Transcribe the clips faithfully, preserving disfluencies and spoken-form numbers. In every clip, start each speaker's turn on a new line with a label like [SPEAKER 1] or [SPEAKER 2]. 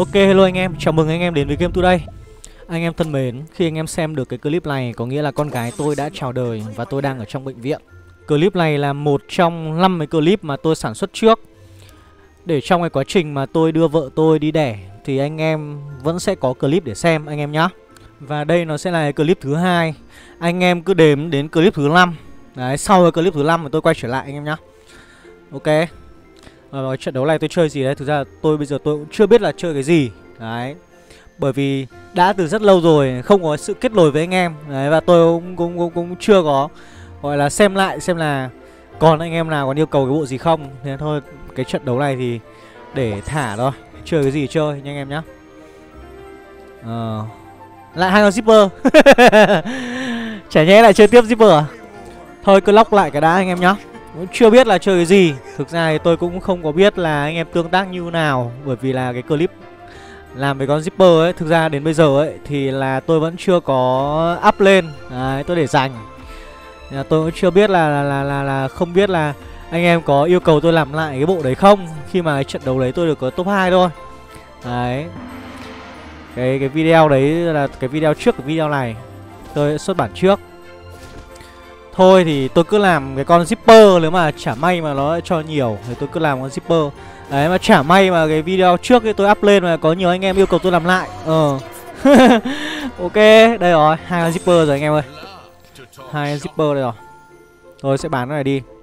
[SPEAKER 1] Ok, hello anh em, chào mừng anh em đến với Game Today. Anh em thân mến, khi anh em xem được cái clip này có nghĩa là con gái tôi đã chào đời và tôi đang ở trong bệnh viện. Clip này là một trong năm cái clip mà tôi sản xuất trước, để trong cái quá trình mà tôi đưa vợ tôi đi đẻ thì anh em vẫn sẽ có clip để xem anh em nhá. Và đây nó sẽ là cái clip thứ hai. Anh em cứ đếm đến clip thứ năm. Đấy, sau cái clip thứ năm thì tôi quay trở lại anh em nhá. Ok. Và cái trận đấu này tôi chơi gì đấy? Thực ra tôi bây giờ tôi cũng chưa biết là chơi cái gì. Đấy. Bởi vì đã từ rất lâu rồi không có sự kết nối với anh em. Đấy, và tôi cũng, cũng, cũng, cũng chưa có gọi là xem lại xem là còn anh em nào còn yêu cầu cái bộ gì không. Thế thôi, cái trận đấu này thì để thả thôi. Chơi cái gì chơi nha anh em nhá. Ờ... Lại hai con zipper. Chả nhẽ lại chơi tiếp zipper à? Thôi cứ lock lại cái đã anh em nhá. Cũng chưa biết là chơi cái gì. Thực ra thì tôi cũng không có biết là anh em tương tác như nào. Bởi vì là cái clip làm với con zipper ấy, thực ra đến bây giờ ấy thì là tôi vẫn chưa có up lên. Đấy, tôi để dành. Tôi cũng chưa biết là là, là là là không biết là anh em có yêu cầu tôi làm lại cái bộ đấy không. Khi mà cái trận đấu đấy tôi được có top hai thôi. Đấy. Cái cái video đấy là cái video trước cái video này tôi xuất bản trước. Thôi thì tôi cứ làm cái con zipper, nếu mà chả may mà nó cho nhiều thì tôi cứ làm con zipper. Đấy, mà chả may mà cái video trước ấy tôi up lên mà có nhiều anh em yêu cầu tôi làm lại. Ờ. Ok, đây rồi, hai con zipper rồi anh em ơi. Hai con zipper đây rồi. Tôi sẽ bán cái này đi.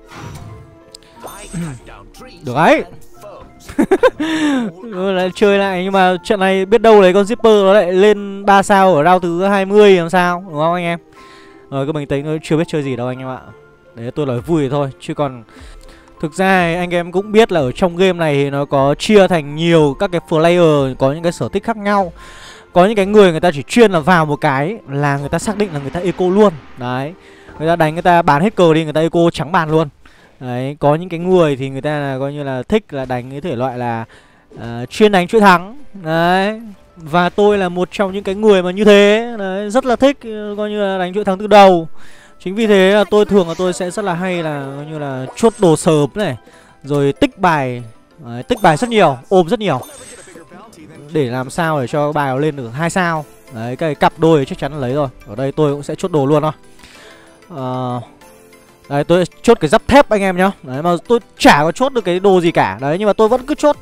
[SPEAKER 1] Được đấy. Lại chơi lại, nhưng mà trận này biết đâu lấy con zipper nó lại lên ba sao ở round thứ hai mươi làm sao, đúng không anh em? Rồi cứ bình tĩnh thôi, chưa biết chơi gì đâu anh em ạ. Đấy, tôi nói vui thôi chứ còn thực ra anh em cũng biết là ở trong game này thì nó có chia thành nhiều các cái player, có những cái sở thích khác nhau. Có những cái người người ta chỉ chuyên là vào một cái là người ta xác định là người ta eco luôn. Đấy, người ta đánh, người ta bán hết cờ đi, người ta eco trắng bàn luôn. Đấy, có những cái người thì người ta là coi như là thích là đánh cái thể loại là uh, chuyên đánh chuỗi thắng. Đấy. Và tôi là một trong những cái người mà như thế. Đấy, rất là thích coi như là đánh chuỗi thắng từ đầu. Chính vì thế là tôi thường là tôi sẽ rất là hay là coi như là chốt đồ sớm này, rồi tích bài. Đấy, tích bài rất nhiều, ôm rất nhiều, để làm sao để cho bài nó lên được hai sao. Đấy, cái cặp đôi chắc chắn là lấy rồi. Ở đây tôi cũng sẽ chốt đồ luôn thôi. Ờ... Uh, Đấy, tôi chốt cái giáp thép anh em nhá. Đấy, mà tôi chả có chốt được cái đồ gì cả. Đấy, nhưng mà tôi vẫn cứ chốt.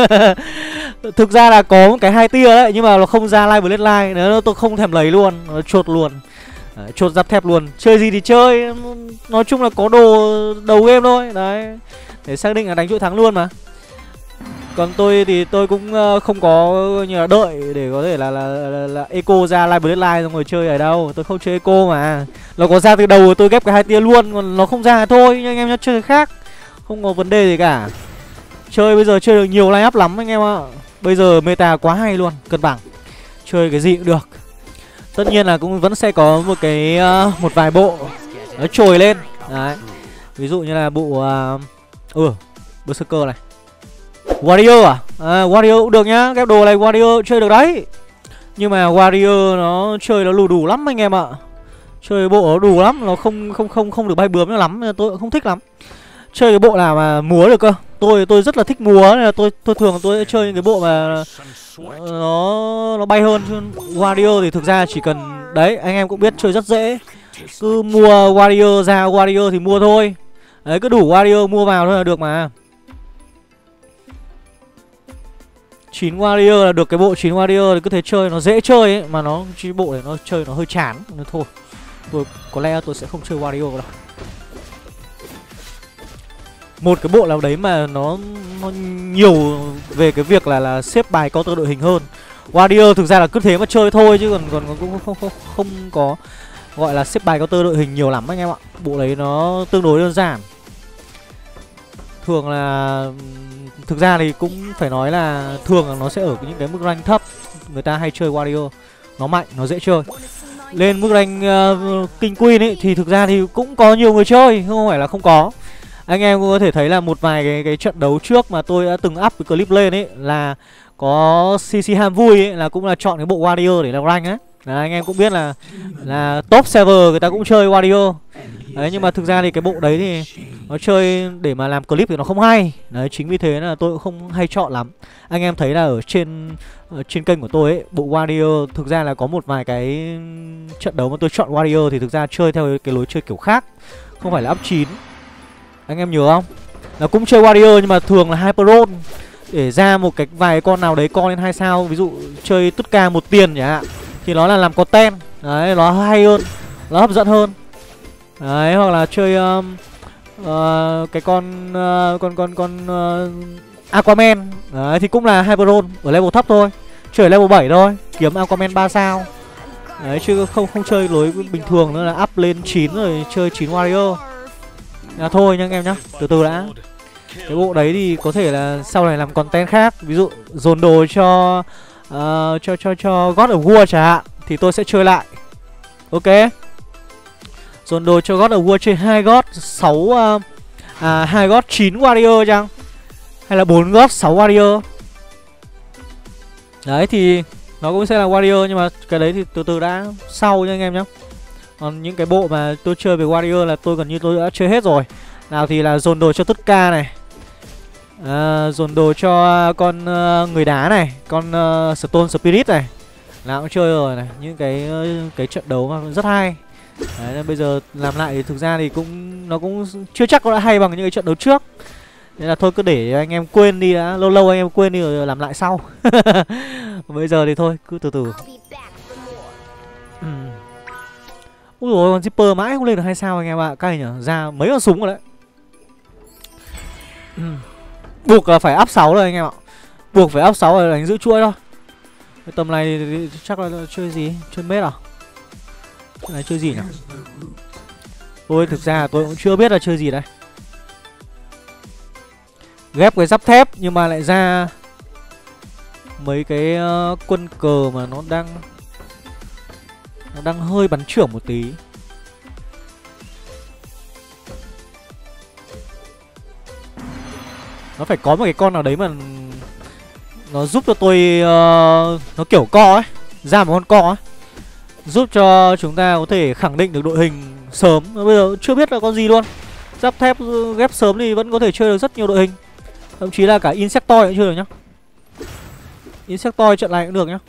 [SPEAKER 1] Thực ra là có một cái hai tia đấy, nhưng mà nó không ra live bloodline. Nếu tôi không thèm lấy luôn, nó chốt luôn. Đấy, chốt giáp thép luôn. Chơi gì thì chơi. Nói chung là có đồ đầu game thôi. Đấy, để xác định là đánh chuỗi thắng luôn mà. Còn tôi thì tôi cũng không có như là đợi để có thể là là, là, là eco ra live bloodline xong rồi chơi ở đâu. Tôi không chơi eco mà. Nó có ra từ đầu tôi ghép cái hai tia luôn, còn nó không ra thôi. Nhưng anh em nhá, chơi khác không có vấn đề gì cả. Chơi bây giờ chơi được nhiều line up lắm anh em ạ. Bây giờ meta quá hay luôn, cân bằng. Chơi cái gì cũng được. Tất nhiên là cũng vẫn sẽ có một cái uh, một vài bộ nó trồi lên. Đấy. Ví dụ như là bộ uh, Ừ Berserker này, Warrior à? À Warrior cũng được nhá. Ghép đồ này Warrior chơi được đấy. Nhưng mà Warrior nó chơi nó lù đủ lắm anh em ạ. Chơi bộ nó đủ lắm, nó không không không không được bay bướm lắm, nên tôi cũng không thích lắm. Chơi cái bộ nào mà múa được cơ. Tôi tôi rất là thích múa, nên là tôi tôi thường tôi sẽ chơi những cái bộ mà nó nó bay hơn. Chứ Warrior thì thực ra chỉ cần đấy, anh em cũng biết chơi rất dễ. Cứ mua Warrior ra Warrior thì mua thôi. Đấy, cứ đủ Warrior mua vào thôi là được mà. chín Warrior là được, cái bộ chín Warrior thì cứ thế chơi nó dễ chơi ấy, mà nó chỉ bộ này nó chơi nó hơi chán nên thôi. Tôi có lẽ tôi sẽ không chơi Warrior đâu. Một cái bộ nào đấy mà nó, nó nhiều về cái việc là là xếp bài counter đội hình hơn. Warrior thực ra là cứ thế mà chơi thôi, chứ còn còn cũng không, không không không có gọi là xếp bài counter đội hình nhiều lắm anh em ạ. Bộ đấy nó tương đối đơn giản. Thường là thực ra thì cũng phải nói là thường là nó sẽ ở những cái mức rank thấp, người ta hay chơi Warrior. Nó mạnh, nó dễ chơi. Lên mức rank uh, King Queen ấy thì thực ra thì cũng có nhiều người chơi, không phải là không có. Anh em cũng có thể thấy là một vài cái, cái trận đấu trước mà tôi đã từng up cái clip lên ấy, là có xê xê ham vui ấy, là cũng là chọn cái bộ Warrior để làm rank ấy. Là anh em cũng biết là là top server người ta cũng chơi Warrior. Đấy, nhưng mà thực ra thì cái bộ đấy thì nó chơi để mà làm clip thì nó không hay. Đấy, chính vì thế là tôi cũng không hay chọn lắm. Anh em thấy là ở trên ở trên kênh của tôi ấy, bộ Warrior thực ra là có một vài cái trận đấu mà tôi chọn Warrior thì thực ra chơi theo cái lối chơi kiểu khác, không phải là up chín. Anh em nhớ không? Là cũng chơi Warrior nhưng mà thường là Hyper Roll để ra một cái vài con nào đấy con lên hai sao, ví dụ chơi tất ca một tiền chẳng hạn, thì nó là làm content. Đấy, nó hay hơn, nó hấp dẫn hơn. Đấy, hoặc là chơi um, uh, cái con uh, con con con uh, Aquaman. Đấy, thì cũng là Hyper Roll ở level thấp thôi, chơi level bảy thôi, kiếm Aquaman ba sao. Đấy, chứ không không chơi lối bình thường nữa là up lên chín rồi chơi chín Warrior. À, thôi nha anh em nhá, từ từ đã. Cái bộ đấy thì có thể là sau này làm content khác, ví dụ dồn đồ cho uh, cho cho cho God of War chẳng hạn, thì tôi sẽ chơi lại. Ok. Dồn đồ cho God of War chơi hai God sáu uh, à hai God chín Warrior chăng? Hay là bốn God sáu Warrior? Đấy thì nó cũng sẽ là Warrior, nhưng mà cái đấy thì từ từ đã, sau nha anh em nhá. Còn những cái bộ mà tôi chơi về Warrior là tôi gần như tôi đã chơi hết rồi. Nào thì là dồn đồ cho tất ca này, à, dồn đồ cho con uh, người đá này, con uh, Stone Spirit này, nào cũng chơi rồi này. Những cái uh, cái trận đấu mà rất hay. Đấy, nên bây giờ làm lại thì thực ra thì cũng nó cũng chưa chắc nó đã hay bằng những cái trận đấu trước. Nên là thôi cứ để anh em quên đi đã, lâu lâu anh em quên đi rồi làm lại sau. Bây giờ thì thôi, cứ từ từ. Ui dồi, con Zipper mãi không lên được hai sao anh em ạ. Cay nhở, ra mấy con súng rồi đấy. Buộc là phải up sáu rồi anh em ạ. Buộc phải up sáu rồi đánh giữ chuỗi thôi. Cái tầm này thì, thì chắc là chơi gì? Chơi mết à? Cái này chơi gì nhỉ? Tôi thực ra tôi cũng chưa biết là chơi gì đây. Ghép cái giáp thép nhưng mà lại ra mấy cái uh, quân cờ mà nó đang Nó đang hơi bắn trưởng một tí. Nó phải có một cái con nào đấy mà nó giúp cho tôi uh, nó kiểu co ấy, ra một con co ấy, giúp cho chúng ta có thể khẳng định được đội hình sớm. Bây giờ chưa biết là con gì luôn. Giáp thép ghép sớm thì vẫn có thể chơi được rất nhiều đội hình. Thậm chí là cả Insectoid cũng chơi được nhá. Insectoid trận này cũng được nhá.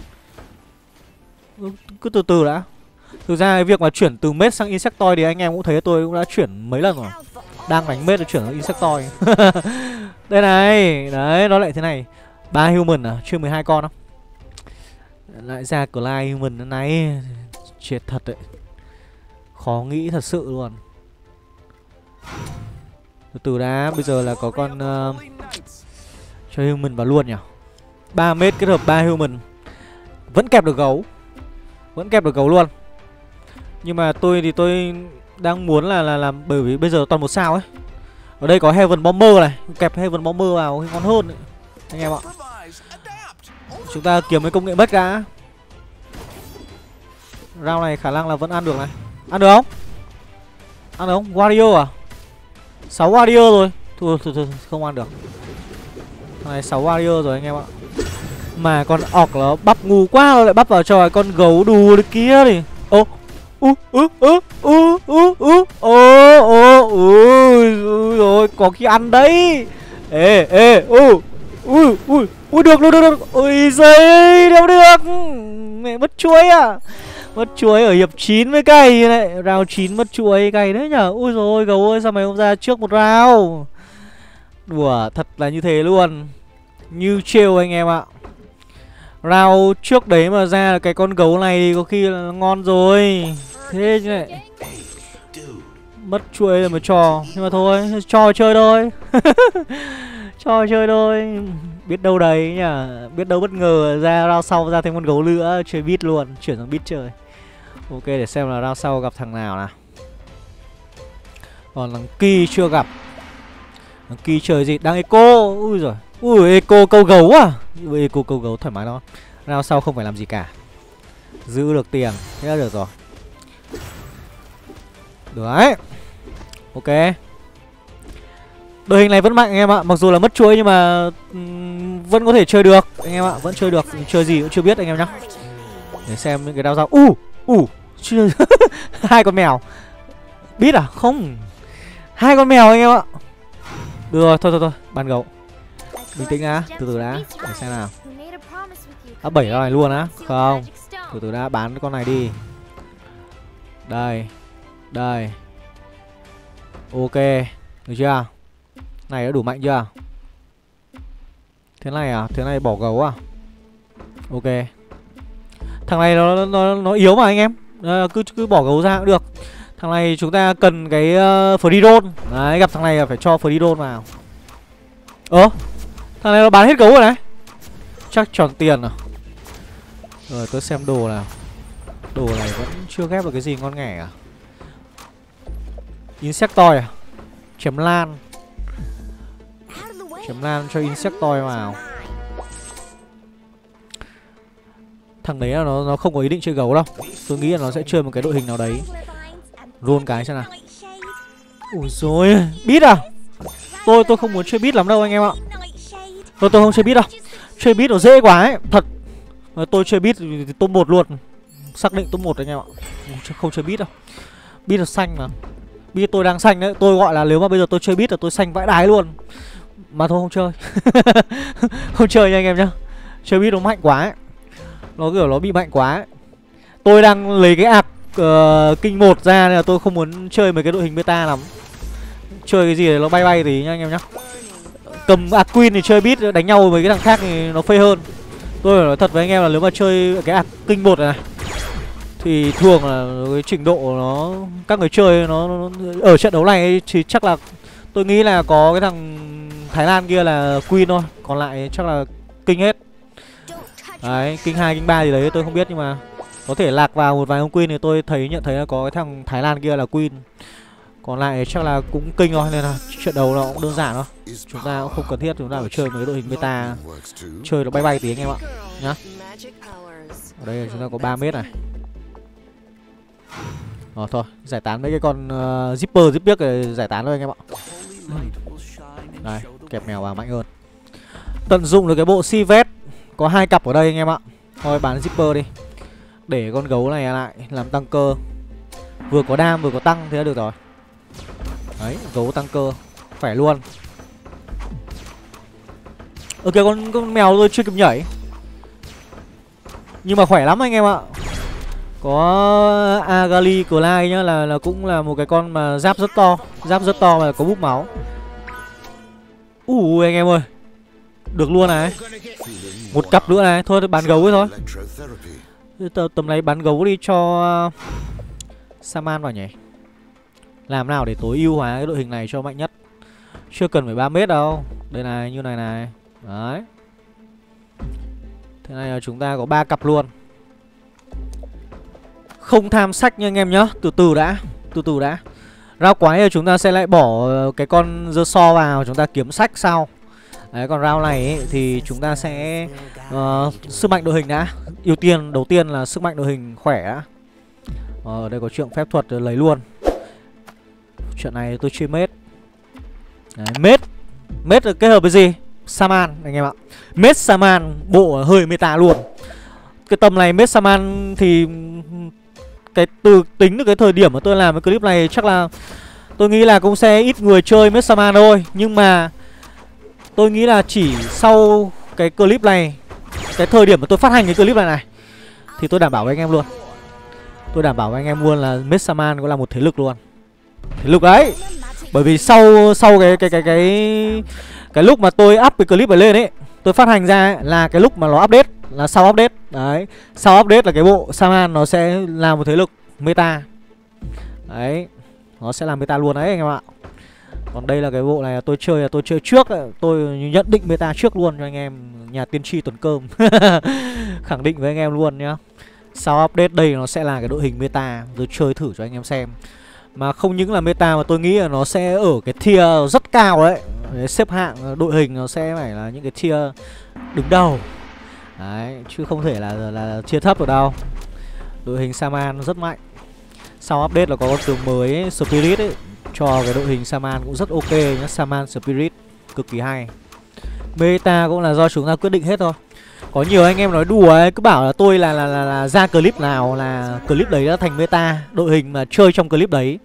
[SPEAKER 1] Cứ từ từ đã. Thực ra cái việc mà chuyển từ mết sang Insectoid thì anh em cũng thấy tôi cũng đã chuyển mấy lần rồi. Đang đánh mết để chuyển sang Insectoid. Đây này, đấy, nó lại thế này. Ba human à, chưa mười hai con không? Lại ra Clyde human thế này. Chết thật đấy. Khó nghĩ thật sự luôn. Từ từ đã, bây giờ là có con uh, cho human vào luôn nhỉ. Ba mét kết hợp ba human. Vẫn kẹp được gấu. Vẫn kẹp được gấu luôn. Nhưng mà tôi thì tôi đang muốn là là làm, bởi vì bây giờ toàn một sao ấy. Ở đây có Heaven Bomber này, kẹp Heaven Bomber vào ngon hơn ấy, anh em ạ. Chúng ta kiếm cái công nghệ mất đã. Round này khả năng là vẫn ăn được này. Ăn được không? Ăn được không? Warrior à? sáu Warrior rồi. Thôi, thôi, thôi, không ăn được. Này sáu Warrior rồi anh em ạ. Mà con ọc nó bắp ngu quá, nó lại bắp vào cho con gấu đù được kia đi. Ô, ú, ú, ú, ú, ú, ú, ô, ô, ui rồi, có khi ăn đấy. Ê, ê, ui, ui, ui, ui, được, được, được, được. Ui giời, đâu được. Mẹ mất chuối à. Mất chuối ở hiệp chín với cay này. Round chín mất chuối cay đấy nhở. Ui rồi gấu ơi, sao mày không ra trước một round. Đùa thật là như thế luôn. Như trêu anh em ạ. Round trước đấy mà ra cái con gấu này thì có khi là ngon rồi. Thế chứ này. Mất chuối rồi mà cho. Nhưng mà thôi, cho chơi thôi. Cho chơi thôi. Biết đâu đấy nhá. Biết đâu bất ngờ ra round sau ra thêm con gấu nữa. Chơi beat luôn, chuyển sang beat chơi. Ok, để xem là round sau gặp thằng nào nào. Còn thằng Ki chưa gặp. Thằng Ki chơi gì? Đang eco. Ui rồi. Ui eco câu gấu à. Ui eco câu gấu thoải mái đó. Round sau không phải làm gì cả. Giữ được tiền. Thế là được rồi. Được đấy. Ok. Đội hình này vẫn mạnh anh em ạ. Mặc dù là mất chuỗi nhưng mà um, vẫn có thể chơi được anh em ạ. Vẫn chơi được. Chơi gì cũng chưa biết anh em nhá. Để xem những cái đao dao. U uh, uh, Hai con mèo. Biết à? Không. Hai con mèo anh em ạ. Được rồi, thôi thôi thôi, ban gấu. Bình tĩnh á, từ từ đã, để xem nào. À bảy con này luôn á? Không. Từ từ đã, bán con này đi. Đây. Đây. Ok, được chưa? Này đã đủ mạnh chưa? Thế này à? Thế này bỏ gấu à? Ok. Thằng này nó nó nó yếu mà anh em. À, cứ cứ bỏ gấu ra cũng được. Thằng này chúng ta cần cái uh, free roll. Đấy, gặp thằng này là phải cho free roll vào. Ơ, thằng này nó bán hết gấu rồi đấy. Chắc tròn tiền à? Rồi tôi xem đồ nào. Đồ này vẫn chưa ghép được cái gì ngon nghẻ à? Insectoid à? Chém lan. Chém lan cho Insectoid vào. Thằng đấy là nó nó không có ý định chơi gấu đâu. Tôi nghĩ là nó sẽ chơi một cái đội hình nào đấy. Roll cái xem nào. Ui dồi, Beat à? Tôi tôi không muốn chơi Beat lắm đâu anh em ạ. Tôi tôi không chơi Beat đâu. Chơi Beat nó dễ quá ấy, thật. Tôi chơi Beat thì top một luôn. Xác định top một anh em ạ. Không chơi Beat đâu. Beat là xanh mà. Beat tôi đang xanh đấy. Tôi gọi là nếu mà bây giờ tôi chơi Beat là tôi xanh vãi đái luôn. Mà thôi không chơi. Không chơi nha anh em nhá. Chơi Beat nó mạnh quá ấy. Nó kiểu nó bị mạnh quá ấy. Tôi đang lấy cái ạc uh, kinh một ra nên là tôi không muốn chơi mấy cái đội hình beta lắm. Chơi cái gì để nó bay bay tí nha anh em nhá. Cầm ạc Queen thì chơi Beat đánh nhau với cái thằng khác thì nó phê hơn. Tôi phải nói thật với anh em là nếu mà chơi cái ạc kinh một này thì thường là cái trình độ nó các người chơi nó, nó ở trận đấu này ấy, thì chắc là tôi nghĩ là có cái thằng Thái Lan kia là Queen thôi, còn lại chắc là kinh hết. Đấy, kinh hai, kinh ba gì đấy tôi không biết nhưng mà có thể lạc vào một vài ông Queen thì tôi thấy nhận thấy là có cái thằng Thái Lan kia là Queen. Còn lại chắc là cũng kinh thôi nên là trận đấu nó cũng đơn giản thôi. Chúng ta cũng không cần thiết chúng ta phải chơi mấy đội hình beta. Chơi nó bay bay tí anh em ạ nhá. Ở đây chúng ta có ba mét này. Ờ thôi, giải tán mấy cái con uh, zipper zip biết để giải tán thôi anh em ạ. Đây, kẹp mèo vào mạnh hơn. Tận dụng được cái bộ Sivet. Có hai cặp ở đây anh em ạ. Thôi bán zipper đi. Để con gấu này lại làm tăng cơ. Vừa có đam vừa có tăng thế là được rồi. Đấy, gấu tăng cơ khỏe luôn. Ok, con, con mèo tôi chưa kịp nhảy. Nhưng mà khỏe lắm anh em ạ. Có Agali Clyde nhá, là là cũng là một cái con mà giáp rất to, giáp rất to và có búp máu. Ui anh em ơi, được luôn này. Một cặp nữa này, thôi bán gấu ấy thôi. T tầm này bán gấu đi cho Saman vào nhỉ. Làm nào để tối ưu hóa cái đội hình này cho mạnh nhất. Chưa cần phải ba mét đâu. Đây này, như này này. Đấy. Thế này là chúng ta có ba cặp luôn. Không tham sách nha anh em nhá. Từ từ đã. Từ từ đã. Rao quái thì chúng ta sẽ lại bỏ cái con dơ so vào. Chúng ta kiếm sách sau. Đấy, còn round này ấy, thì chúng ta sẽ uh, sức mạnh đội hình đã. Ưu tiên đầu tiên là sức mạnh đội hình khỏe đã. Ờ, ở đây có trượng phép thuật lấy luôn. Chuyện này tôi chơi mết. Đấy, mết. Mết kết hợp với gì? Saman anh em ạ. Mết Saman bộ hơi meta luôn. Cái tầm này mết Saman thì cái từ tính được cái thời điểm mà tôi làm cái clip này chắc là tôi nghĩ là cũng sẽ ít người chơi mết Saman thôi. Nhưng mà tôi nghĩ là chỉ sau cái clip này, cái thời điểm mà tôi phát hành cái clip này này, thì tôi đảm bảo với anh em luôn. Tôi đảm bảo với anh em luôn là mết Saman cũng là một thế lực luôn. Thế lực đấy. Bởi vì sau sau cái cái cái cái cái lúc mà tôi up cái clip này lên ấy, tôi phát hành ra ấy, là cái lúc mà nó update, là sau update. Đấy, sau update là cái bộ Saman nó sẽ là một thế lực meta. Đấy, nó sẽ làm meta luôn đấy anh em ạ. Còn đây là cái bộ này là tôi chơi là tôi chơi trước, tôi nhận định meta trước luôn cho anh em, nhà tiên tri tuần cơm. Khẳng định với anh em luôn nhá. Sau update đây nó sẽ là cái đội hình meta, tôi chơi thử cho anh em xem. Mà không những là meta mà tôi nghĩ là nó sẽ ở cái tier rất cao đấy. Đấy, xếp hạng đội hình nó sẽ phải là những cái tier đứng đầu. Đấy, chứ không thể là, là, là tier thấp ở đâu. Đội hình Saman rất mạnh. Sau update là có con tướng mới ấy, Spirit ấy, cho cái đội hình Saman cũng rất ok nhá. Saman Spirit cực kỳ hay. Meta cũng là do chúng ta quyết định hết thôi. Có nhiều anh em nói đùa ấy, cứ bảo là tôi là, là, là, là ra clip nào là clip đấy đã thành meta. Đội hình mà chơi trong clip đấy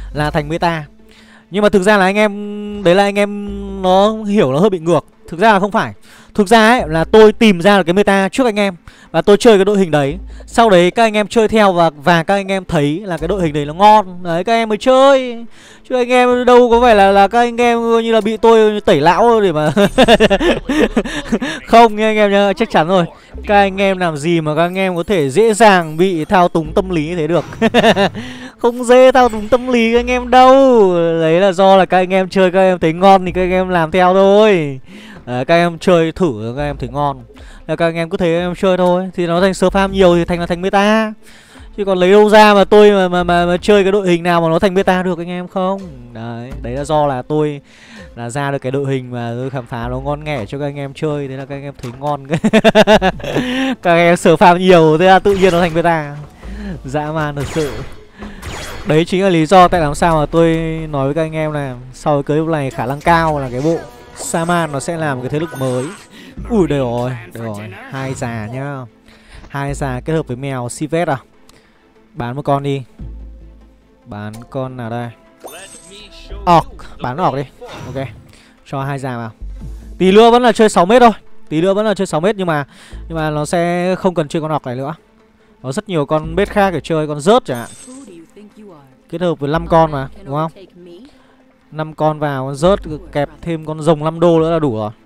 [SPEAKER 1] là thành meta. Nhưng mà thực ra là anh em, đấy là anh em nó hiểu nó hơi bị ngược. Thực ra là không phải. Thực ra ấy là tôi tìm ra được cái meta trước anh em và tôi chơi cái đội hình đấy. Sau đấy các anh em chơi theo và và các anh em thấy là cái đội hình đấy nó ngon. Đấy các anh em mới chơi. Chứ anh em đâu có phải là là các anh em như là bị tôi tẩy lão để mà không nha anh em nhá, chắc chắn rồi. Các anh em làm gì mà các anh em có thể dễ dàng bị thao túng tâm lý như thế được. Không dễ thao túng tâm lý các anh em đâu. Đấy là do là các anh em chơi các em thấy ngon thì các anh em làm theo thôi. Đấy, các em chơi thử các em thấy ngon là các anh em cứ thế các em chơi thôi. Thì nó thành sờ farm nhiều thì thành là thành meta. Chứ còn lấy đâu ra mà tôi mà, mà, mà, mà chơi cái đội hình nào mà nó thành meta được anh em không. Đấy, đấy là do là tôi là ra được cái đội hình mà tôi khám phá nó ngon nghẻ cho các anh em chơi. Thế là các anh em thấy ngon. Các anh em sờ farm nhiều thế là tự nhiên nó thành meta. Dã man thật sự. Đấy chính là lý do tại làm sao mà tôi nói với các anh em là sau cái clip này khả năng cao là cái bộ Shaman nó sẽ làm một cái thế lực mới. Ui đây rồi, đây rồi, hai già nhá. Hai già kết hợp với mèo Sivet à. Bán một con đi. Bán con nào đây? Orc, bán orc đi. Ok, cho hai già vào. Tí nữa vẫn là chơi sáu mét thôi. Tí nữa vẫn là chơi sáu mét nhưng mà nhưng mà nó sẽ không cần chơi con orc này nữa. Có rất nhiều con bét khác để chơi, con rớt chẳng hạn. Kết hợp với năm con mà, đúng không? năm con vào, con rớt kẹp thêm con rồng năm đô nữa là đủ rồi.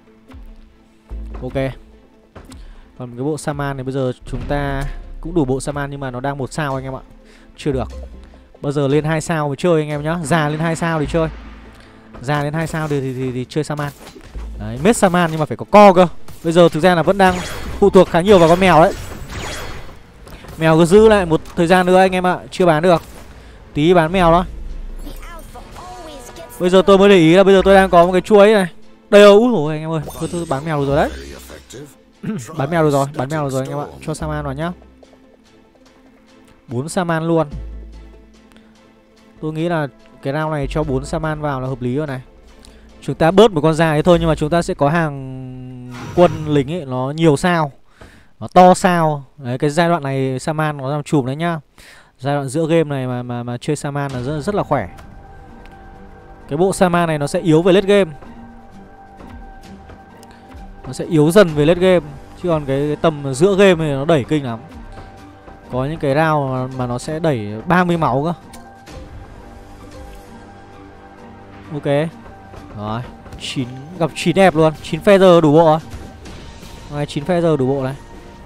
[SPEAKER 1] Ok. Còn cái bộ Shaman này bây giờ chúng ta cũng đủ bộ Shaman nhưng mà nó đang một sao anh em ạ. Chưa được. Bây giờ lên hai sao mới chơi anh em nhá. Già lên hai sao thì chơi. Già lên hai sao thì, thì, thì, thì chơi Shaman. Đấy, mết Shaman nhưng mà phải có co cơ. Bây giờ thực ra là vẫn đang phụ thuộc khá nhiều vào con mèo đấy. Mèo cứ giữ lại một thời gian nữa anh em ạ. Chưa bán được. Tí bán mèo đó. Bây giờ tôi mới để ý là bây giờ tôi đang có một cái chuối này. Đây rồi, úi dồi anh em ơi. Tôi, tôi bán mèo được rồi đấy. Bán mèo được rồi, bán mèo được rồi anh em ạ. Cho Shaman vào nhá. bốn Shaman luôn. Tôi nghĩ là cái round này cho bốn Shaman vào là hợp lý rồi này. Chúng ta bớt một con dài thôi nhưng mà chúng ta sẽ có hàng quân lính ấy nó nhiều sao. Nó to sao. Đấy cái giai đoạn này Shaman nó làm chùm đấy nhá. Giai đoạn giữa game này mà mà mà chơi Shaman là rất rất là khỏe. Cái bộ Shaman này nó sẽ yếu về late game. Nó sẽ yếu dần về late game. Chứ còn cái, cái tầm giữa game này nó đẩy kinh lắm. Có những cái round mà, mà nó sẽ đẩy ba mươi máu cơ. Ok. Rồi chín, gặp chín đẹp luôn. chín feather đủ bộ rồi. Rồi chín feather đủ bộ này.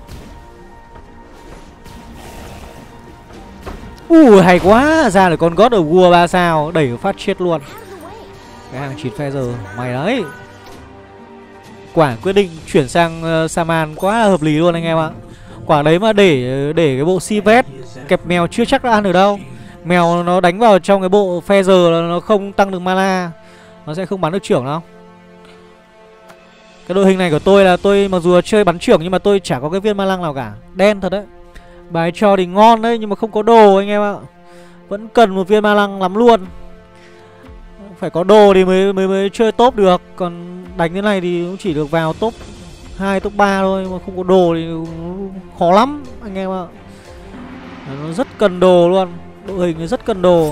[SPEAKER 1] Ui hay quá. Ra được con God of War ba sao. Đẩy phát chết luôn. Cái hàng chín feather. Mày đấy. Quả quyết định chuyển sang uh, Shaman quá là hợp lý luôn anh em ạ. Quả đấy mà để để cái bộ Sivet kẹp mèo chưa chắc đã ăn được đâu. Mèo nó đánh vào trong cái bộ feather là nó không tăng được mana. Nó sẽ không bắn được trưởng đâu. Cái đội hình này của tôi là tôi mặc dù là chơi bắn trưởng nhưng mà tôi chả có cái viên ma lăng nào cả. Đen thật đấy. Bài cho thì ngon đấy nhưng mà không có đồ anh em ạ. Vẫn cần một viên ma lăng lắm luôn. Phải có đồ thì mới mới mới chơi top được. Còn đánh thế này thì cũng chỉ được vào top hai, top ba thôi. Mà không có đồ thì khó lắm anh em ạ. Nó rất cần đồ luôn. Đội hình rất cần đồ.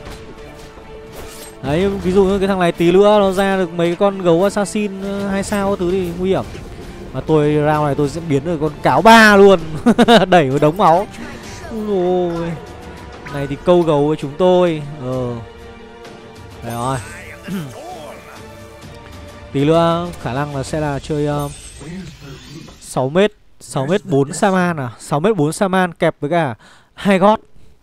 [SPEAKER 1] Đấy ví dụ như cái thằng này tí nữa nó ra được mấy con gấu assassin hai sao thứ thì nguy hiểm. Mà tôi round này tôi sẽ biến được con cáo ba luôn. Đẩy một đống máu. Ôi. Này thì câu gấu với chúng tôi. Ờ. Đấy rồi. Tí nữa khả năng là sẽ là chơi uh, sáu mét, sáu mét bốn Shaman à, sáu mét bốn Shaman kẹp với cả hai God.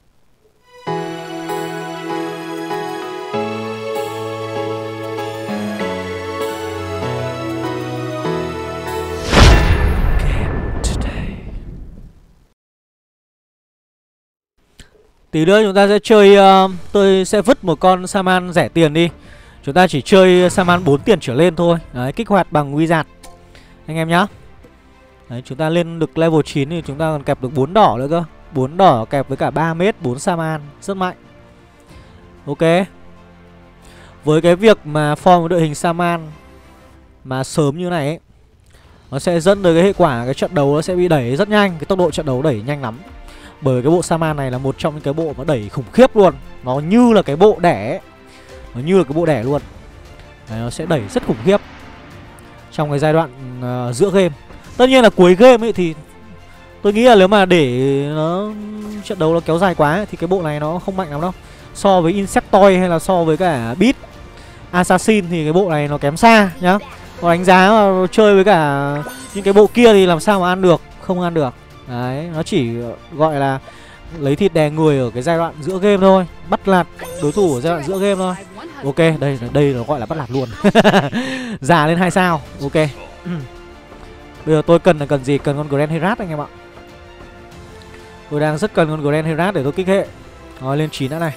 [SPEAKER 1] Tí nữa chúng ta sẽ chơi uh, tôi sẽ vứt một con Shaman rẻ tiền đi. Chúng ta chỉ chơi Shaman bốn tiền trở lên thôi. Đấy, kích hoạt bằng Wizard anh em nhá. Đấy, chúng ta lên được level chín thì chúng ta còn kẹp được bốn đỏ nữa cơ. bốn đỏ kẹp với cả ba mét, bốn Shaman, rất mạnh. Ok. Với cái việc mà form đội hình Shaman mà sớm như này ấy, nó sẽ dẫn tới cái hệ quả cái trận đấu nó sẽ bị đẩy rất nhanh, cái tốc độ trận đấu đẩy nhanh lắm. Bởi cái bộ Saman này là một trong những cái bộ mà đẩy khủng khiếp luôn. Nó như là cái bộ đẻ ấy. Nó như là cái bộ đẻ luôn. Đấy, nó sẽ đẩy rất khủng khiếp trong cái giai đoạn uh, giữa game. Tất nhiên là cuối game ấy thì tôi nghĩ là nếu mà để nó trận đấu nó kéo dài quá ấy, thì cái bộ này nó không mạnh lắm đâu. So với Insectoid hay là so với cả Beat Assassin thì cái bộ này nó kém xa nhá. Còn đánh giá mà chơi với cả những cái bộ kia thì làm sao mà ăn được, không ăn được. Đấy, nó chỉ gọi là lấy thịt đè người ở cái giai đoạn giữa game thôi, bắt lạt đối thủ ở giai đoạn giữa game thôi. Ok, đây đây nó gọi là bắt lạt luôn. Già lên hai sao. Ok. Bây giờ tôi cần là cần gì? Cần con Grand Herat anh em ạ. Tôi đang rất cần con Grand Herat để tôi kích hệ. Rồi lên chín đã này.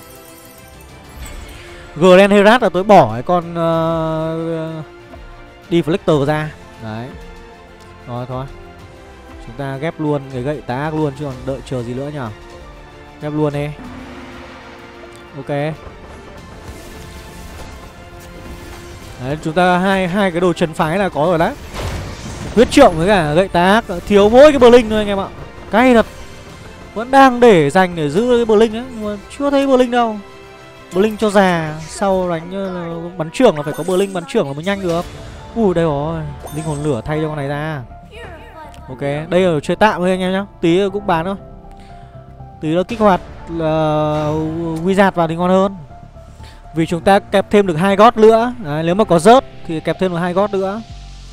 [SPEAKER 1] Grand Herat là tôi bỏ cái con uh, Deflector ra. Đấy. Rồi thôi. Chúng ta ghép luôn cái gậy tá ác luôn chứ còn đợi chờ gì nữa nhở. Ghép luôn đi. Ok. Đấy, chúng ta hai hai cái đồ trấn phái là có rồi đấy. Huyết trượng với cả gậy tá ác, thiếu mỗi cái Blink thôi anh em ạ. Cay thật. Vẫn đang để dành để giữ cái Blink ấy, nhưng mà chưa thấy Blink đâu. Blink cho già, sau đánh uh, bắn trưởng là phải có Blink bắn trưởng là mới nhanh được. Ui đây rồi, linh hồn lửa thay cho con này ra. Ok, đây là chơi tạm thôi anh em nhá. Tí cũng bán thôi. Tí nó kích hoạt là Wizard vào thì ngon hơn. Vì chúng ta kẹp thêm được hai gót nữa. Đấy, nếu mà có rớt thì kẹp thêm được hai gót nữa.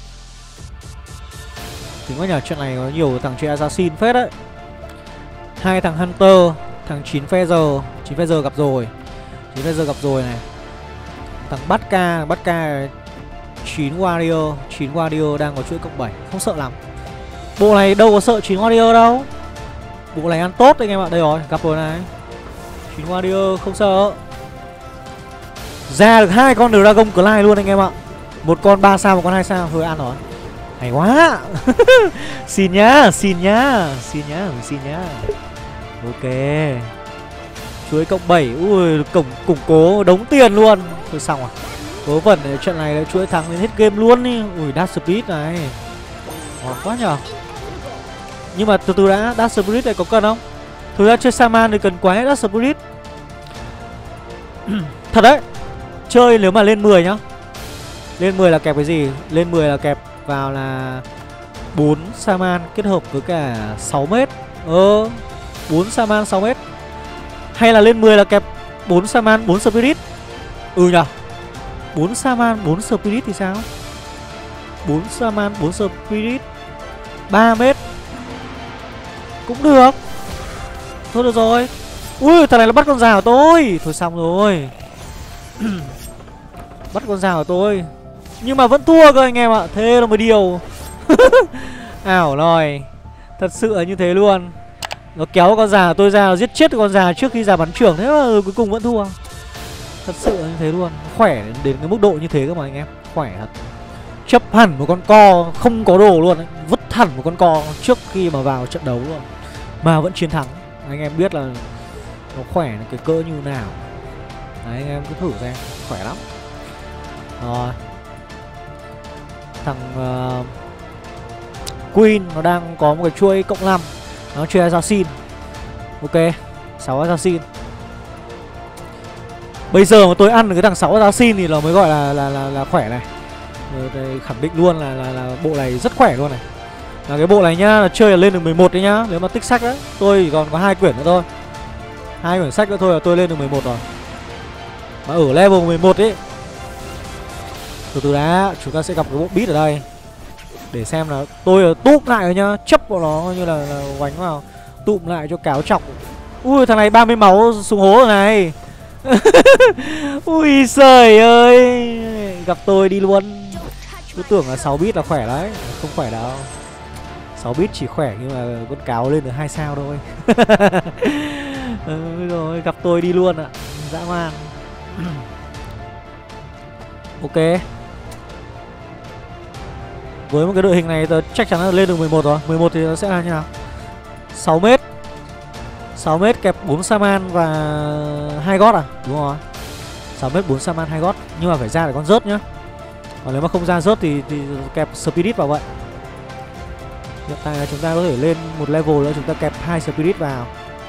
[SPEAKER 1] Tính quá nhờ, chuyện này có nhiều thằng chơi Assassin phết đấy. Hai thằng Hunter, thằng chín Feather, chín Feather gặp rồi. chín Feather gặp rồi này. Thằng Batka, Batka chín Warrior, chín Warrior đang có chuỗi cộng bảy, không sợ lắm. Bộ này đâu có sợ chín Warrior đâu. Bộ này ăn tốt anh em ạ, đây rồi, gặp rồi này. chín Warrior không sợ. Ra được hai con Dragon Clyde luôn anh em ạ. Một con ba sao, một con hai sao, thôi ăn rồi. Hay quá. Xin nhá, xin nhá, xin nhá, xin nhá. Ok. Chuối cộng bảy, ui cổng củng cố đống tiền luôn. Thôi xong rồi. Vớ vẩn trận này đã chuỗi thắng đến hết game luôn đi. Ui Dark Spirit này. Ngon quá nhờ. Nhưng mà từ từ đã, Dark Spirit này có cần không? Thực ra chơi Saman thì cần quá Dark Spirit. Thật đấy. Chơi nếu mà lên mười nhá. Lên mười là kẹp cái gì? Lên mười là kẹp vào là bốn Saman kết hợp với cả sáu mét. Ờ bốn Saman sáu mét. Hay là lên mười là kẹp bốn Saman bốn Spirit. Ừ nhờ. bốn Saman bốn Spirit thì sao? bốn Saman bốn Spirit ba mét cũng được. Thôi được rồi. Ui thằng này nó bắt con rào tôi. Thôi xong rồi. Bắt con rào của tôi. Nhưng mà vẫn thua cơ anh em ạ. Thế là mới điều. Ảo rồi. Thật sự là như thế luôn. Nó kéo con già tôi ra, nó giết chết con già trước khi già bắn trưởng. Thế mà cuối cùng vẫn thua. Thật sự là như thế luôn. Khỏe đến cái mức độ như thế cơ mà anh em. Khỏe thật. Chấp hẳn một con co không có đồ luôn ấy. Vứt hẳn một con co trước khi mà vào trận đấu luôn. Mà vẫn chiến thắng. Anh em biết là nó khỏe cái cỡ như nào. Đấy anh em cứ thử xem. Khỏe lắm. Rồi. Thằng uh, Queen nó đang có một cái chuỗi cộng năm. Nó chơi Assassin. Ok, sáu Assassin. Bây giờ mà tôi ăn được cái thằng sáu Assassin thì nó mới gọi là là là, là khỏe này. Rồi, khẳng định luôn là, là là bộ này rất khỏe luôn này. Là cái bộ này nhá, là chơi là lên được mười một đấy nhá. Nếu mà tích sách á, tôi chỉ còn có hai quyển nữa thôi. Hai quyển sách nữa thôi là tôi lên được mười một rồi. Mà ở level mười một ấy. Từ từ đã, chúng ta sẽ gặp cái bộ beat ở đây. Để xem là tôi túp lại rồi nhá. Chấp vào nó như là, là quánh vào. Tụm lại cho cáo chọc. Ui thằng này ba mươi máu xuống hố rồi này. Ui giời ơi. Gặp tôi đi luôn. Cứ tưởng là sáu bit là khỏe đấy. Không khỏe đâu. Sáu bit chỉ khỏe nhưng mà con cáo lên được hai sao thôi. Ừ, rồi gặp tôi đi luôn ạ. Dã man. Ok. Với một cái đội hình này tớ chắc chắn là lên được mười một rồi. mười một thì nó sẽ là như nào? sáu mét. sáu mét kẹp bốn Saman và hai gót à? Đúng rồi. sáu mét bốn Saman hai gót. Nhưng mà phải ra để con rớt nhá. Còn nếu mà không ra rớt thì, thì kẹp Spirit vào vậy. Hiện tại là chúng ta có thể lên một level nữa, chúng ta kẹp hai Spirit vào.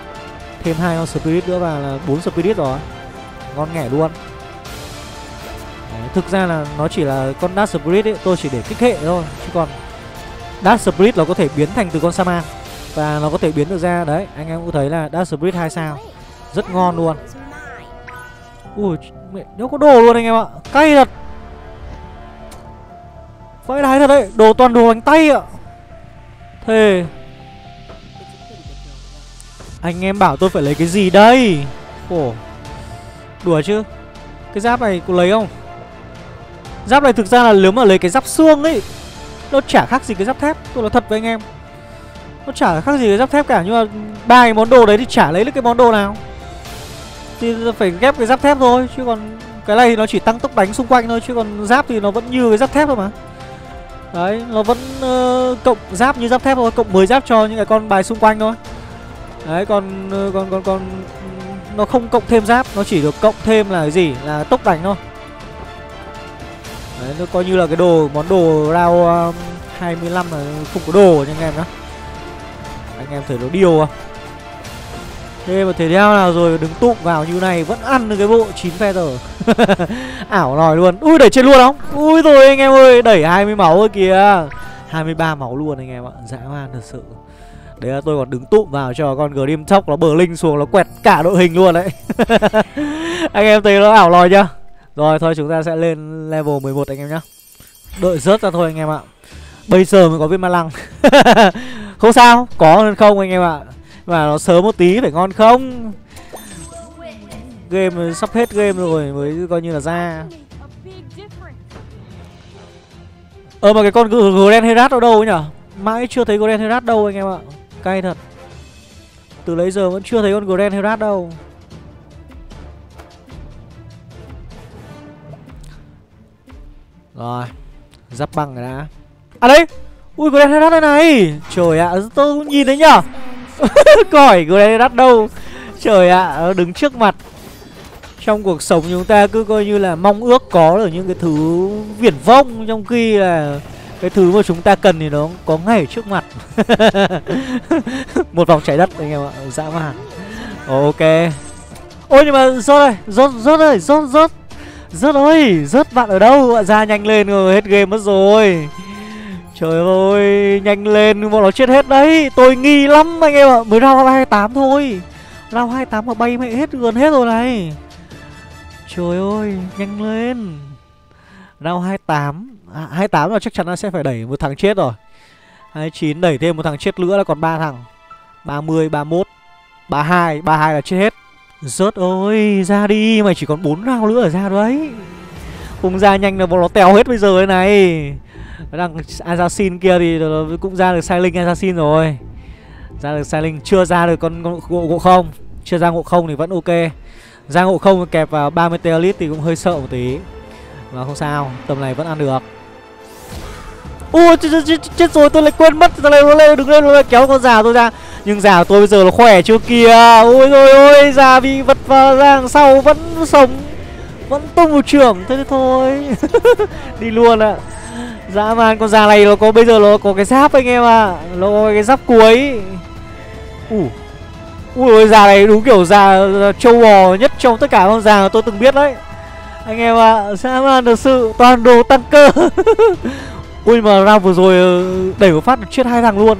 [SPEAKER 1] Thêm hai con Spirit nữa và là bốn Spirit rồi. Ngon nghẻ luôn. Đấy, thực ra là nó chỉ là con Dark Spirit ấy, tôi chỉ để kích hệ thôi. Chứ còn Dark Spirit nó có thể biến thành từ con Saman. Và nó có thể biến được ra. Đấy, anh em cũng thấy là Dark Spirit hai sao. Rất ngon luôn. Ui, mẹ, nếu có đồ luôn anh em ạ. Cay thật. Vãi đái thật đấy. Đồ toàn đồ bánh tay ạ. Thề. Anh em bảo tôi phải lấy cái gì đây? Ồ, đùa chứ. Cái giáp này có lấy không? Giáp này thực ra là nếu mà lấy cái giáp xương ấy, nó chả khác gì cái giáp thép. Tôi nói thật với anh em, nó chả khác gì cái giáp thép cả. Nhưng mà ba cái món đồ đấy thì chả lấy được cái món đồ nào. Thì phải ghép cái giáp thép thôi. Chứ còn cái này thì nó chỉ tăng tốc đánh xung quanh thôi. Chứ còn giáp thì nó vẫn như cái giáp thép thôi mà. Đấy, nó vẫn uh, cộng giáp như giáp thép thôi. Cộng mười giáp cho những cái con bài xung quanh thôi. Đấy, còn uh, còn, còn, còn nó không cộng thêm giáp. Nó chỉ được cộng thêm là cái gì? Là tốc đánh thôi. Đấy, nó coi như là cái đồ, món đồ round uh, hai mươi lăm là không có đồ nha anh em nhá. Anh em thấy nó điều không? Thế mà thể thao nào rồi đứng tụm vào như này vẫn ăn được cái bộ chín feather. Ảo lòi luôn. Ui, đẩy trên luôn không? Ui rồi anh em ơi, đẩy hai mươi máu rồi kìa. hai mươi ba máu luôn anh em ạ. Dã man thật sự. Đấy là tôi còn đứng tụm vào cho con Grim Talk nó bờ linh xuống, nó quẹt cả đội hình luôn đấy. Anh em thấy nó ảo lòi chưa? Rồi thôi chúng ta sẽ lên level mười một anh em nhá. Đợi rớt ra thôi anh em ạ. Bây giờ mới có viên ma lăng. Không sao, có hơn không anh em ạ. Mà nó sớm một tí phải ngon không. Game sắp hết game rồi mới coi như là ra. Ờ mà cái con Grand Herat ở đâu ấy nhở? Mãi chưa thấy Grand Herat đâu anh em ạ. Cay thật. Từ lấy giờ vẫn chưa thấy con Grand Herat đâu. Rồi, giáp băng rồi đã. À đấy. Ui, Grand Herat đây này. Trời ạ, tôi cũng nhìn thấy nhở. Còi Grand Herat đâu. Trời ạ, đứng trước mặt. Trong cuộc sống chúng ta cứ coi như là mong ước có được những cái thứ viển vông, trong khi là cái thứ mà chúng ta cần thì nó có ngay ở trước mặt. Một vòng trái đất anh em ạ, dã man. Ok. Ôi nhưng mà rớt ơi, rớt, rớt ơi, rớt, rớt. Rớt ơi, rớt bạn ở đâu? Bạn ra nhanh lên rồi, hết game mất rồi. Trời ơi, nhanh lên, bọn nó chết hết đấy. Tôi nghi lắm anh em ạ, mới round hai mươi tám thôi. Round hai mươi tám mà bay mẹ hết, gần hết rồi này. Trời ơi, nhanh lên. Round hai mươi tám à, hai mươi tám là chắc chắn là sẽ phải đẩy một thằng chết rồi. Hai mươi chín đẩy thêm một thằng chết nữa là còn ba thằng. Ba mươi, ba mươi mốt, ba mươi hai, ba mươi hai là chết hết. Rớt ơi, ra đi, mày chỉ còn bốn round nữa ở ra đấy. Không ra nhanh là bọn nó tèo hết bây giờ thế này. Đằng Assassin kia thì cũng ra được Silent Assassin rồi. Ra được Silent, chưa ra được con, con ngộ, ngộ không. Chưa ra ngộ không thì vẫn ok. Ra ngộ không kẹp vào ba mươi Teolit thì cũng hơi sợ một tí. Mà không sao, tầm này vẫn ăn được. Ui chết, chết, chết rồi, tôi lại quên mất. Tôi lại lên, đứng lên, lên kéo con già tôi ra. Nhưng già tôi bây giờ nó khỏe chưa kìa. Ôi rồi ôi, già bị vật vào ra đằng sau vẫn sống, vẫn tung một trưởng. Thế thì thôi. Đi luôn ạ. Dã man, con già này nó có, bây giờ nó có cái giáp anh em ạ. À. Nó có cái giáp cuối. Ui Ui ôi, già này đúng kiểu già trâu bò nhất trong tất cả con già mà tôi từng biết đấy. Anh em ạ, à, dã man thật sự, toàn đồ tăng cơ. Ui mà round vừa rồi đẩy một phát chết hai thằng luôn.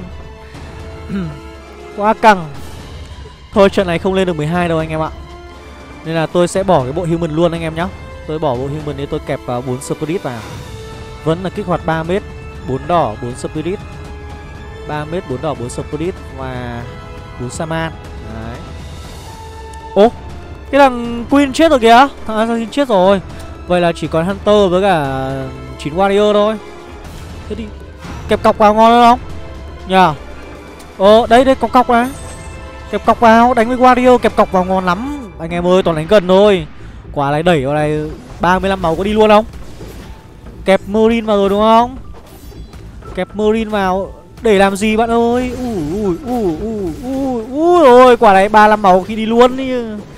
[SPEAKER 1] Quá căng. Thôi trận này không lên được mười hai đâu anh em ạ. Nên là tôi sẽ bỏ cái bộ human luôn anh em nhá. Tôi bỏ bộ human để tôi kẹp vào bốn spirit vào. Vẫn là kích hoạt ba mét, bốn đỏ, bốn spirit. ba mét, bốn đỏ, bốn spirit và bốn Saman. Đấy. Ô, cái thằng Queen chết rồi kìa. Thằng Assassin chết rồi. Vậy là chỉ còn Hunter với cả chín Warrior thôi. Thế thì kẹp cọc vào ngon không? Nhờ. Ờ, đấy, đấy, cọc cọc này. Kẹp cọc vào, đánh với Warrior, kẹp cọc vào ngon lắm. Anh em ơi, toàn đánh gần thôi. Quả này đẩy vào này ba mươi lăm máu có đi luôn không? Kẹp Marine vào rồi đúng không? Kẹp Marine vào để làm gì bạn ơi? Ui ui ui ui ui ui ôi, quả này ba mươi lăm máu khi đi luôn đi.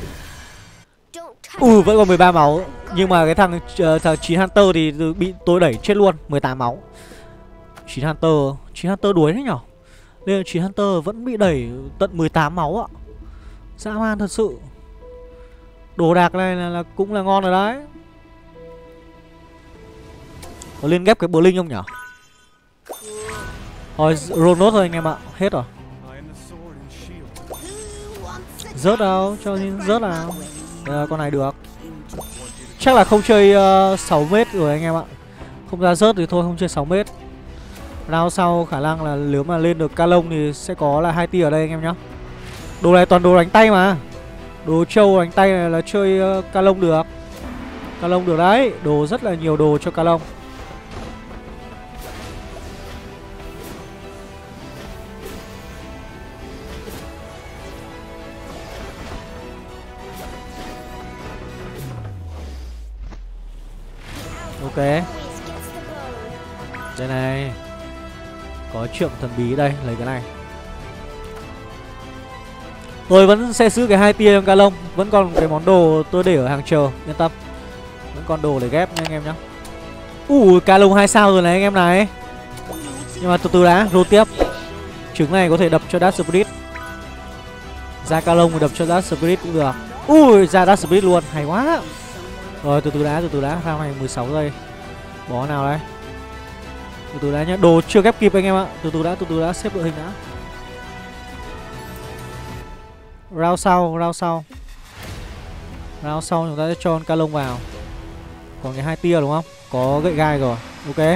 [SPEAKER 1] Ui vẫn còn mười ba máu. Nhưng mà cái thằng uh, thằng chín Hunter thì bị tôi đẩy chết luôn, mười tám máu. chín Hunter, chín Hunter đuối thế nhở? Nên chín Hunter vẫn bị đẩy tận mười tám máu ạ. Dã man thật sự. Đồ đạc này là, là cũng là ngon rồi đấy. Có lên ghép cái bờ linh không nhở? Thôi roll nốt thôi anh em ạ. Hết rồi. Rớt đâu, cho nên rớt nào. Đây, con này được. Chắc là không chơi uh, sáu mét rồi anh em ạ. Không ra rớt thì thôi không chơi sáu mét. Round sau khả năng là nếu mà lên được ca lông thì sẽ có là hai tia ở đây anh em nhá. Đồ này toàn đồ đánh tay mà. Đồ trâu đánh tay này là chơi uh, ca lông được. Ca lông được đấy. Đồ rất là nhiều đồ cho ca lông. Ok. Đây này. Có trượng thần bí đây, lấy cái này. Tôi vẫn sẽ giữ cái hai tia trong ca lông. Vẫn còn cái món đồ tôi để ở hàng chờ, yên tâm. Vẫn còn đồ để ghép nha anh em nhá. Ui, ca lông hai sao rồi này anh em này. Nhưng mà từ từ đã, roll tiếp. Trứng này có thể đập cho Dark Spirit. Ra ca lông đập cho Dark Spirit cũng được. Ui, ra Dark Spirit luôn, hay quá. Rồi từ từ đã, từ từ đã, round này mười sáu giây. Bó nào đây? Từ từ đã nhá, đồ chưa ghép kịp anh em ạ. Từ từ đã, từ từ đã, xếp đội hình đã. Round sau, round sau. Round sau chúng ta sẽ cho con ca lông vào. Còn cái hai tia đúng không? Có gậy gai rồi. Ok.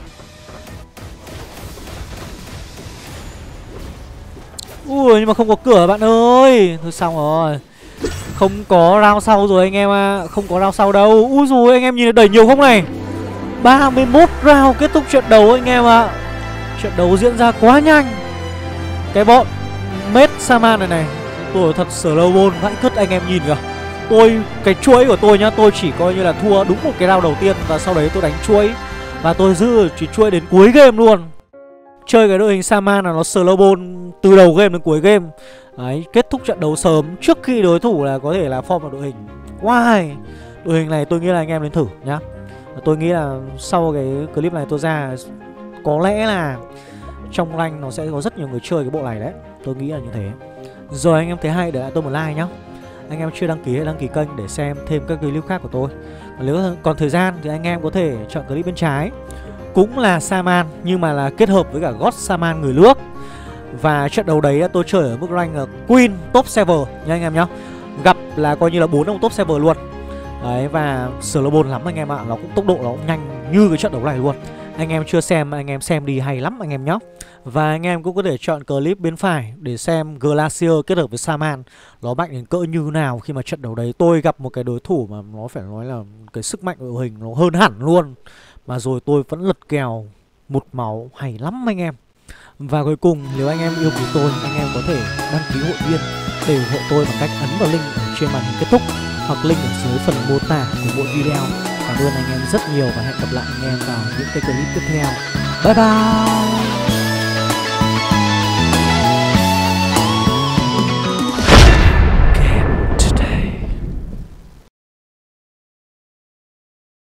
[SPEAKER 1] Ui nhưng mà không có cửa bạn ơi. Thôi xong rồi. Không có round sau rồi anh em ạ. À. Không có round sau đâu. Ui dồi anh em nhìn đẩy nhiều không này. ba mươi mốt round kết thúc trận đấu anh em ạ. À. Trận đấu diễn ra quá nhanh. Cái bọn Mết Saman này này, tôi thật slow ball vãi cứt anh em nhìn kìa. Tôi, cái chuỗi của tôi nhá, tôi chỉ coi như là thua đúng một cái round đầu tiên. Và sau đấy tôi đánh chuỗi. Và tôi giữ chỉ chuỗi đến cuối game luôn. Chơi cái đội hình Saman là nó slow ball từ đầu game đến cuối game. Đấy, kết thúc trận đấu sớm trước khi đối thủ là có thể là form vào đội hình. Wow. Đội hình này tôi nghĩ là anh em nên thử nhá. Tôi nghĩ là sau cái clip này tôi ra, có lẽ là trong rank nó sẽ có rất nhiều người chơi cái bộ này đấy. Tôi nghĩ là như thế. Rồi anh em thấy hay để lại tôi một like nhá. Anh em chưa đăng ký hãy đăng ký kênh để xem thêm các clip khác của tôi. Còn nếu còn thời gian thì anh em có thể chọn clip bên trái. Cũng là Saman nhưng mà là kết hợp với cả God Saman người nước. Và trận đấu đấy tôi chơi ở mức rank là Queen top server nha anh em nhá. Gặp là coi như là bốn ông top server luôn. Đấy và slow ball lắm anh em ạ. Nó cũng tốc độ nó cũng nhanh như cái trận đấu này luôn. Anh em chưa xem, anh em xem đi, hay lắm anh em nhá. Và anh em cũng có thể chọn clip bên phải để xem Glacier kết hợp với Saman nó mạnh đến cỡ như nào. Khi mà trận đấu đấy tôi gặp một cái đối thủ mà nó phải nói là cái sức mạnh của đội hình nó hơn hẳn luôn. Mà rồi tôi vẫn lật kèo một máu, hay lắm anh em. Và cuối cùng nếu anh em yêu quý tôi, anh em có thể đăng ký hội viên để ủng hộ tôi bằng cách ấn vào link ở trên màn hình kết thúc hoặc link ở dưới phần mô tả của mỗi video. Cảm ơn anh em rất nhiều và hẹn gặp lại anh em vào những cái clip tiếp theo. Bye bye.